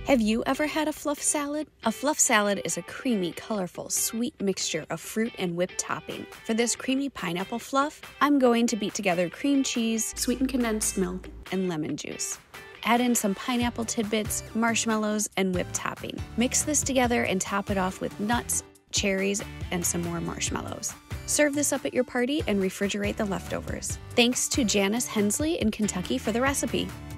Have you ever had a fluff salad? A fluff salad is a creamy, colorful, sweet mixture of fruit and whipped topping. For this creamy pineapple fluff, I'm going to beat together cream cheese, sweetened condensed milk, and lemon juice. Add in some pineapple tidbits, marshmallows, and whipped topping. Mix this together and top it off with nuts, cherries, and some more marshmallows. Serve this up at your party and refrigerate the leftovers. Thanks to Janice Hensley in Kentucky for the recipe.